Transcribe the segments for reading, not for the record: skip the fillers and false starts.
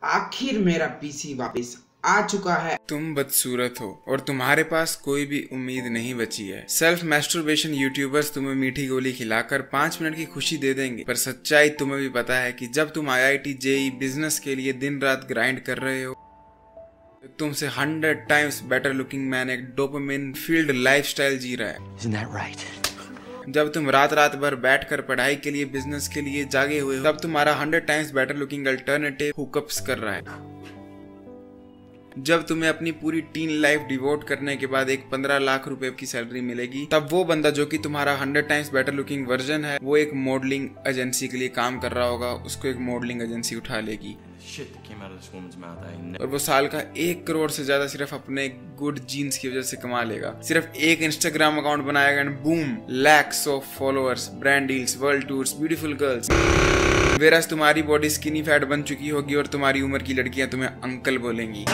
आखिर मेरा पीसी वापस आ चुका है। तुम बदसूरत हो और तुम्हारे पास कोई भी उम्मीद नहीं बची है। सेल्फ मैस्टरबेशन यूट्यूबर्स तुम्हें मीठी गोली खिलाकर 5 मिनट की खुशी दे देंगे, पर सच्चाई तुम्हें भी पता है कि जब तुम IIT JEE बिजनेस के लिए दिन रात ग्राइंड कर रहे हो, तुमसे 100 टाइम्स बेटर लुकिंग मैन एक डोपामिन फील्ड लाइफस्टाइल जी रहा है। Isn't that right? जब तुम रात रात भर बैठकर पढ़ाई के लिए बिजनेस के लिए जागे हुए हो, तब तुम्हारा 100 times better looking alternative hookups कर रहा है। जब तुम्हें अपनी पूरी टीन लाइफ डिवोट करने के बाद एक 15 लाख रुपए की सैलरी मिलेगी, तब वो बंदा जो कि तुम्हारा 100 टाइम्स बेटर लुकिंग वर्जन है, वो एक मॉडलिंग एजेंसी के लिए काम कर रहा होगा, उसको एक मॉडलिंग एजेंसी उठा लेगी और वो साल का 1 करोड़ से ज्यादा सिर्फ अपने गुड जीन्स की वजह से कमा लेगा। सिर्फ एक इंस्टाग्राम अकाउंट बनाएगा and boom, lakhs of followers, brand deals, world tours, beautiful girls. Whereas तुम्हारी बॉडी स्किनी फैट बन चुकी होगी और तुम्हारी उम्र की लड़कियां तुम्हें अंकल बोलेंगी।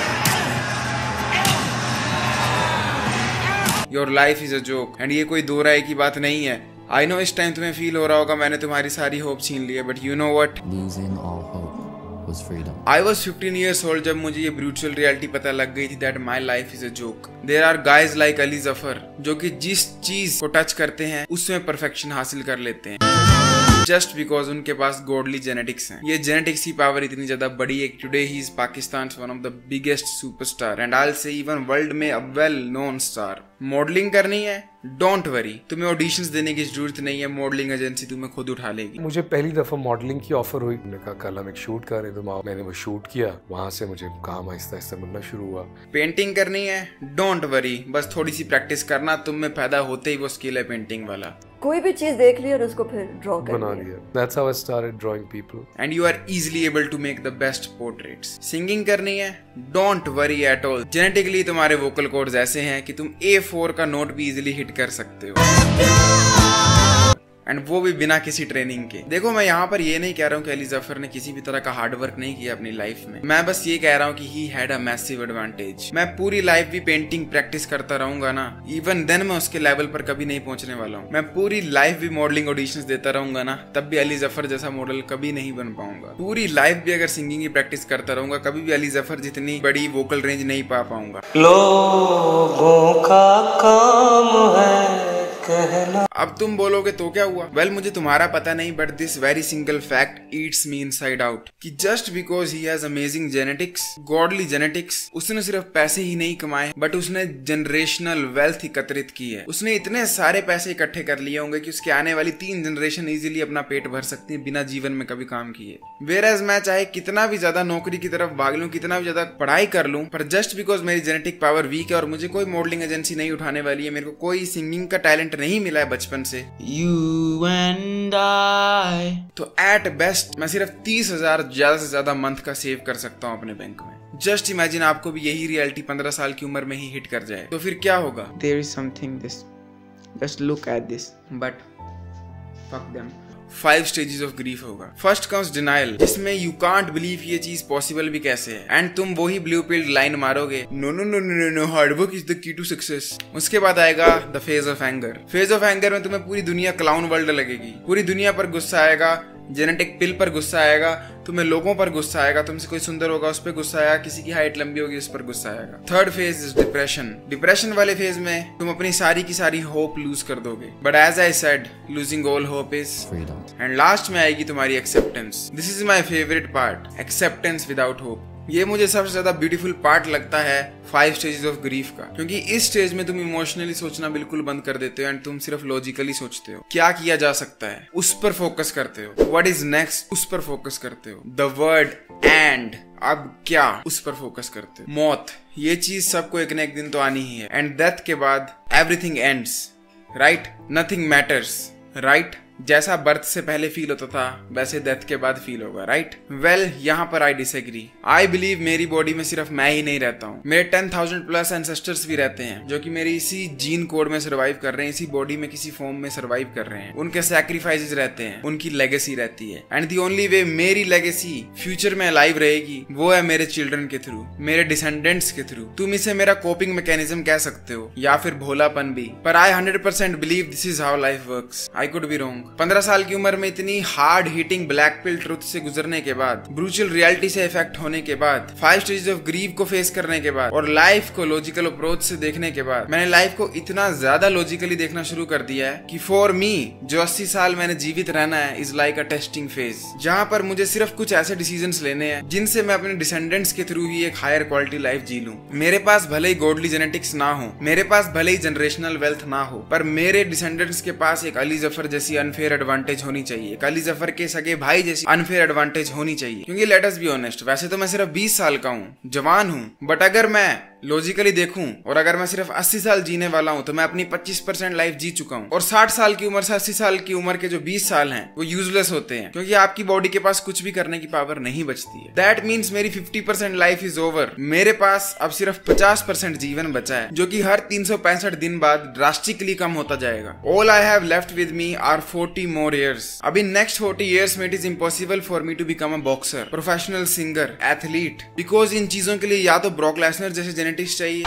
Your life is a joke एंड ये कोई दो राय की बात नहीं है। आई नो इस टाइम तुम्हें फील हो रहा होगा मैंने तुम्हारी सारी होप छीन ली है, but you know what, Losing all hope was freedom. I was 15 years old जब मुझे ये ब्रूचुअल रियलिटी पता लग गई थी that my life is a joke. There are guys like Ali Zafar जो कि जिस चीज को टच करते हैं उसमें परफेक्शन हासिल कर लेते हैं जस्ट बिकॉज उनके पास गॉडली जेनेटिक्स हैं। ये जेनेटिक्स की पावर इतनी ज्यादा बड़ी है कि today he is Pakistan one of the biggest superstar and I say even world में a well known star. Modelling करनी है, डोंट वरी, तुम्हें ऑडिशंस देने की जरूरत नहीं है, मॉडलिंग एजेंसी तुम्हें खुद उठा लेगी। मुझे पहली दफा मॉडलिंग की ऑफर हुई, मैंने कहा कल हम एक शूट कर रहे थे, तो मैंने वो शूट किया, वहां से मुझे काम आहिस्ता आहिस्ता मिलना शुरू हुआ। पेंटिंग करनी है, डोंट वरी, बस थोड़ी सी प्रैक्टिस करना, तुम में पैदा होते ही वो स्किल है पेंटिंग वाला। कोई भी चीज देख ली और उसको फिर ड्रॉ कर बना लिया। That's how I started drawing people. And you are easily able to make the best portraits. Singing करनी है, don't worry at all. Genetically तुम्हारे vocal cords ऐसे हैं कि तुम A4 का नोट भी easily hit कर सकते हो, एंड वो भी बिना किसी ट्रेनिंग के। देखो मैं यहाँ पर ये नहीं कह रहा हूँ कि अली जफर ने किसी भी तरह का हार्ड वर्क नहीं किया अपनी लाइफ में, मैं बस ये कह रहा हूँ कि he had a massive advantage. मैं पूरी लाइफ भी पेंटिंग प्रैक्टिस करता रहूंगा ना, इवन देन मैं उसके लेवल पर कभी नहीं पहुंचने वाला हूँ। मैं पूरी लाइफ भी मॉडलिंग ऑडिशंस देता रहूंगा ना, तब भी अली जफर जैसा मॉडल कभी नहीं बन पाऊंगा। पूरी लाइफ भी अगर सिंगिंग की प्रैक्टिस करता रहूंगा, कभी भी अली जफर जितनी बड़ी वोकल रेंज नहीं पा पाऊंगा। लोगों का काम है कहना। अब तुम बोलोगे तो क्या हुआ? वेल मुझे तुम्हारा पता नहीं, but this very single fact eats me inside out कि just because he has amazing genetics, godly genetics, उसने सिर्फ पैसे ही नहीं कमाए बट उसने जनरेशनल वेल्थ एकत्रित की है। उसने इतने सारे पैसे इकट्ठे कर लिए होंगे कि उसके आने वाली 3 जनरेशन इजीली अपना पेट भर सकती है बिना जीवन में कभी काम किए। वेयरएज मैं चाहे कितना भी ज्यादा नौकरी की तरफ भाग लूं, कितना भी ज्यादा पढ़ाई कर लूं, पर जस्ट बिकॉज मेरी जेनेटिक पावर वीक है और मुझे कोई मॉडलिंग एजेंसी नहीं उठाने वाली है, मेरे को कोई सिंगिंग का टैलेंट नहीं मिला है बचपन से, You and I, तो एट बेस्ट मैं सिर्फ 30,000 ज्यादा से ज्यादा मंथ का सेव कर सकता हूँ अपने बैंक में। जस्ट इमेजिन आपको भी यही रियलिटी 15 साल की उम्र में ही हिट कर जाए, तो फिर क्या होगा? there is something this, just look at this, but fuck them. 5 stages of grief होगा। फर्स्ट कम्स डिनाइल, जिसमें यू कांट बिलीव ये चीज पॉसिबल भी कैसे है, एंड तुम वही ब्लू पिल्ड लाइन मारोगे, no no no no no, hard work is the key to success. उसके बाद आएगा the phase of anger. Phase of anger में तुम्हें पूरी दुनिया क्लाउन वर्ल्ड लगेगी, पूरी दुनिया पर गुस्सा आएगा, जेनेटिक पिल पर गुस्सा आएगा, तुम्हें लोगों पर गुस्सा आएगा, तुमसे कोई सुंदर होगा उस पर गुस्सा आएगा, किसी की हाइट लंबी होगी उस पर गुस्सा आएगा। Third phase is depression. Depression वाले फेज में तुम अपनी सारी की सारी होप लूज कर दोगे, but as I said, losing all hope is Freedom. And last में आएगी तुम्हारी acceptance. This is my favourite part, acceptance without hope. ये मुझे सबसे ज्यादा ब्यूटीफुल पार्ट लगता है 5 स्टेजेस ऑफ ग्रीफ का, क्योंकि इस स्टेज में तुम इमोशनली सोचना बिल्कुल बंद कर देते हो एंड तुम सिर्फ लॉजिकली सोचते हो क्या किया जा सकता है, उस पर फोकस करते हो। व्हाट इज नेक्स्ट, उस पर फोकस करते हो। द वर्ड एंड, अब क्या, उस पर फोकस करते हो। मौत, ये चीज सबको एक न एक दिन तो आनी ही है, एंड डेथ के बाद everything ends, right? Nothing matters, right? जैसा बर्थ से पहले फील होता था वैसे डेथ के बाद फील होगा, राइट? वेल यहाँ पर आई डिसएग्री। आई बिलीव मेरी बॉडी में सिर्फ मैं ही नहीं रहता हूँ, मेरे 10,000 प्लस एंसेस्टर्स भी रहते हैं जो कि मेरी इसी जीन कोड में सर्वाइव कर रहे हैं, इसी बॉडी में किसी फॉर्म में सर्वाइव कर रहे हैं। उनके सैक्रिफाइसेस रहते हैं, उनकी लेगेसी रहती है, एंड द ओनली वे मेरी लेगेसी फ्यूचर में अलाइव रहेगी वो है मेरे चिल्ड्रन के थ्रू, मेरे डिसेंडेंट्स के थ्रू। तुम इसे मेरा कोपिंग मैकेनिज्म कह सकते हो या फिर भोलापन भी, पर I 100% believe this is how life works. I could be wrong. 15 साल की उम्र में इतनी hard hitting black pill truth से गुजरने के बाद, ब्रूचल रियलिटी से इफेक्ट होने के बाद, 5 स्टेजेस ऑफ ग्रीफ को फेस करने के बाद और लाइफ को लॉजिकल अप्रोच से देखने के बाद मैंने लाइफ को इतना ज्यादा लॉजिकली देखना शुरू कर दिया है कि फॉर मी जो 80 साल मैंने जीवित रहना है is like a testing phase, जहां पर मुझे सिर्फ कुछ ऐसे डिसीजंस लेने हैं जिनसे मैं अपने डिसेंडेंट्स के थ्रू ही एक हायर क्वालिटी लाइफ जी लूं। मेरे पास भले ही गॉडली जेनेटिक्स ना हो, मेरे पास भले ही जनरेशनल वेल्थ ना हो, पर मेरे डिसेंडेंट्स के पास एक अली जफर जैसी अनफेयर एडवांटेज होनी चाहिए, एक अली जफर के सगे भाई जैसी अनफेयर एडवांटेज होनी चाहिए। क्योंकि लेट अस बी ऑनेस्ट, वैसे तो मैं सिर्फ 20 साल का हूँ, जवान हूँ, बट अगर मैं लॉजिकली देखूं और अगर मैं सिर्फ 80 साल जीने वाला हूं तो मैं अपनी 25% लाइफ जी चुका हूं। और 60 साल की उम्र से 80 साल की उम्र के जो 20 साल हैं वो यूजलेस होते हैं, क्योंकि आपकी बॉडी के पास कुछ भी करने की पावर नहीं बचती है। दैट मीन्स मेरी 50% लाइफ इज ओवर। मेरे पास अब सिर्फ 50% जीवन बचा है, जो कि हर 365 दिन बाद ड्रास्टिकली कम होता जाएगा। All I have left with me are 40 more years. अब इन नेक्स्ट 40 ईयर्स में it is impossible for me to become a boxer, professional singer, athlete, because इन चीजों के लिए या तो ब्रॉक लेसनर जैसे जेनेटिक्स चाहिए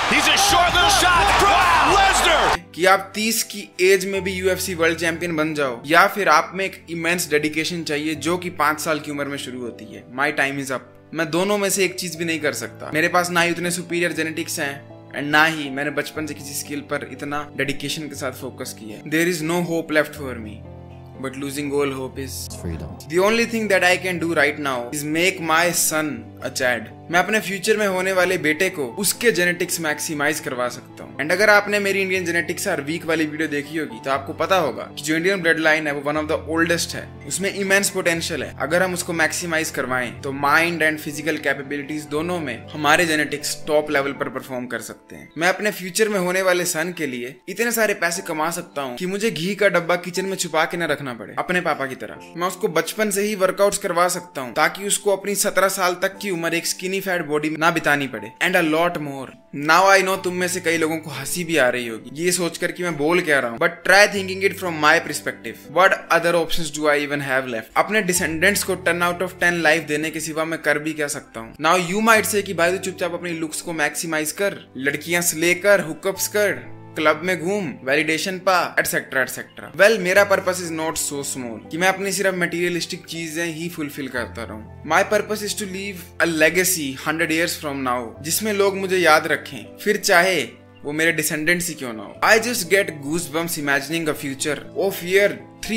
कि आप 30 की एज में भी UFC वर्ल्ड चैंपियन बन जाओ, या फिर आप में एक इमेंस डेडिकेशन चाहिए जो कि 5 साल की उम्र में शुरू होती है। My time is up. मैं दोनों में से एक चीज भी नहीं कर सकता। मेरे पास ना ही उतने सुपीरियर जेनेटिक्स हैं एंड ना ही मैंने बचपन से किसी स्किल पर इतना डेडिकेशन के साथ फोकस किया है। There is no hope left for me, but losing all hope is freedom. The only thing that I can do right now is make my son a Chad. मैं अपने future में होने वाले बेटे को उसके जेनेटिक्स मैक्सिमाइज करवा सकता हूँ। एंड अगर आपने मेरी इंडियन जेनेटिक्स और वीक वाली वीडियो देखी होगी तो आपको पता होगा कि जो इंडियन ब्लड लाइन है वो वन ऑफ द ओल्डेस्ट है, उसमें इमेंस पोटेंशियल है। अगर हम उसको मैक्सिमाइज करवाएं तो माइंड एंड फिजिकल कैपेबिलिटीज दोनों में हमारे जेनेटिक्स टॉप लेवल पर परफॉर्म कर सकते हैं। मैं अपने फ्यूचर में होने वाले सन के लिए इतने सारे पैसे कमा सकता हूँ कि मुझे घी का डब्बा किचन में छुपा के न रखना पड़े अपने पापा की तरह। मैं उसको बचपन से ही वर्कआउट्स करवा सकता हूँ ताकि उसको अपनी 17 साल तक की उम्र एक स्किनी फैट बॉडी में ना बितानी पड़े। And a lot more. Now I know तुम में से कई लोगों को हंसी भी आ रही होगी ये सोचकर कि मैं बोल क्या रहा हूँ, but try thinking it from my perspective. What other options do I even have left? अपने डिसेंडेंट्स को 10 आउट ऑफ 10 लाइफ देने के सिवा मैं कर भी क्या सकता हूँ? नाउ यू माइट से कि भाई तू चुपचाप अपनी लुक्स को मैक्सिमाइज कर, लड़कियां से लेकर हुकअप्स कर, क्लब में घूम, वैलिडेशन पा, एटसेट्रा एटसेट्रा। वेल, मेरा purpose is not so small कि मैं अपनी सिर्फ मटेरियलिस्टिक चीजें ही फुलफिल करता रहूं। My purpose is to leave a legacy 100 years from now, जिसमें लोग मुझे याद रखें, फिर चाहे वो मेरे डिसेंडेंट्स ही क्यों ना हो। I just get goosebumps imagining a future of year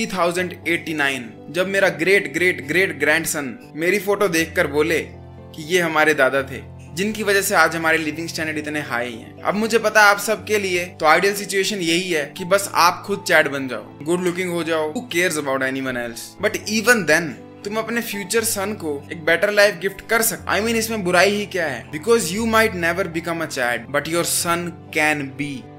3089, जब मेरा ग्रेट ग्रेट ग्रेट ग्रैंडसन मेरी फोटो देखकर बोले कि ये हमारे दादा थे, जिनकी वजह से आज हमारे लिविंग स्टैंडर्ड इतने हाई हैं। अब मुझे पता है आप सबके लिए तो आइडियल सिचुएशन यही है कि बस आप खुद चैट बन जाओ, गुड लुकिंग हो जाओ, who cares about anyone else. But even then तुम अपने फ्यूचर सन को एक बेटर लाइफ गिफ्ट कर सकते। आई मीन इसमें बुराई ही क्या है? Because you might never become a Chad but your son can B.